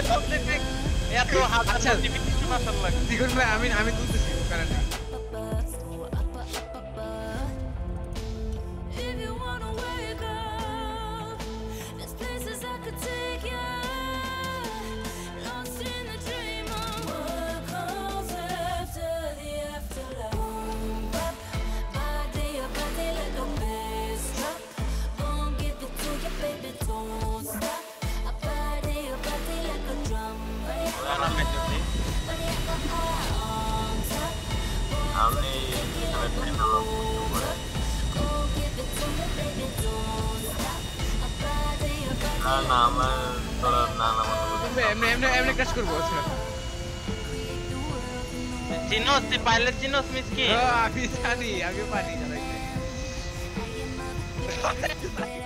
এত হাজার নোটিফিকেশন আসার লাগে দ্বিগুণ ভাই আমি তুলতেছি কারেন্ট আমি না আমার তোরা না এমনি কাজ করবো চিনোস তুই পাইলে চিনোস মিসকি আমি জানি আমি পারি